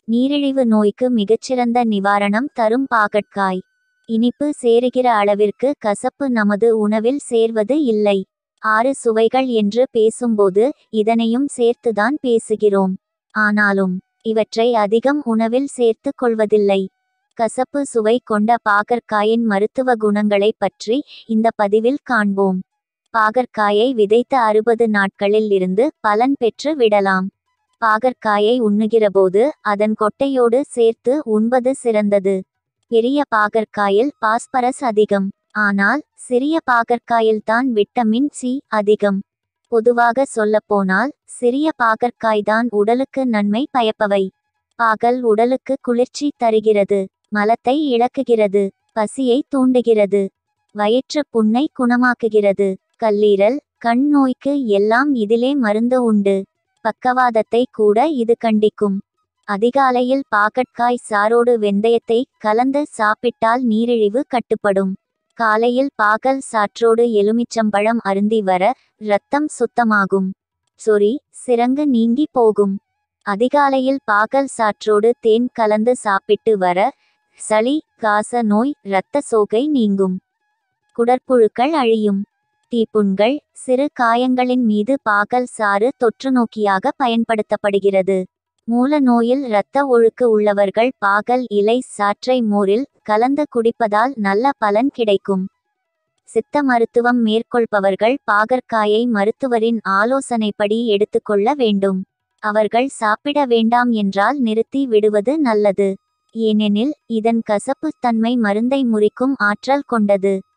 நீரிழிவு நோய்க்கு மிகச்சிறந்த நிவாரணம் தரும் பாகற்காய். இனிப்பு சேருகிற அளவிற்கு கசப்பு நமது உணவில் சேர்வது இல்லை. 6 சுவைகள் என்று பேசும்போது இதனையும் சேர்த்துதான் பேசுகிறோம். ஆனாலும் இவற்றை அதிகம் உணவில் சேர்த்து கொள்வதில்லை. கசப்பு சுவை கொண்ட பாகற்காயின் மருத்துவ குணங்களை பற்றி இந்த பதிவில் காண்போம். பாகற்காயை விதைத்த 60 நாட்களில் இருந்து பலன் பெற்று விடலாம். பாகற்காயை உண்ணுகிறபோது அதன் கொட்டையோடு சேர்த்து உண்பது சிறந்தது. பெரிய பாகற்காயில் பாஸ்பரஸ் அதிகம். ஆனால் சிறிய பாகற்காயில்தான் விட்டமின் சி அதிகம். பொதுவாக சொல்லப்போனால் சிறிய பாகற்காய்தான் உடலுக்கு நன்மை பயப்பவை. பாகல் உடலுக்கு குளிர்ச்சி தருகிறது, மலத்தை இளக்குகிறது, பசியை தூண்டுகிறது, வயிற்று புண்ணை குணமாக்குகிறது, கல்லீரல் கண் நோய்க்கு எல்லாம் இதிலே மருந்து உண்டு. பக்கவாதத்தை கூட இது கண்டிக்கும். அதிகாலையில் பாகற்காய் சாரோடு வெந்தயத்தை கலந்து சாப்பிட்டால் நீரிழிவு கட்டுப்படும். காலையில் பாகல் சாற்றோடு எலுமிச்சம்பழம் அருந்தி வர இரத்தம் சுத்தமாகும். சொறி சிரங்கு நீங்கி போகும். அதிகாலையில் பாகல் சாற்றோடு தேன் கலந்து சாப்பிட்டு வர சளி காச நோய் இரத்த சோகை நீங்கும். குடற்புழுக்கள் அழியும். தீப்புண்கள் சிறு காயங்களின் மீது பாகல் சாறு தொற்றுநோக்கியாக பயன்படுத்தப்படுகிறது. மூல நோயில் இரத்த ஒழுக்கு உள்ளவர்கள் பாகல் இலை சாற்றை மோரில் கலந்து குடிப்பதால் நல்ல பலன் கிடைக்கும். சித்த மருத்துவம் மேற்கொள்பவர்கள் பாகற்காயை மருத்துவரின் ஆலோசனைப்படி எடுத்துக்கொள்ள வேண்டும். அவர்கள் சாப்பிட வேண்டாம் என்றால் நிறுத்தி விடுவது நல்லது. ஏனெனில் இதன் கசப்பு தன்மை மருந்தை முறிக்கும் ஆற்றல் கொண்டது.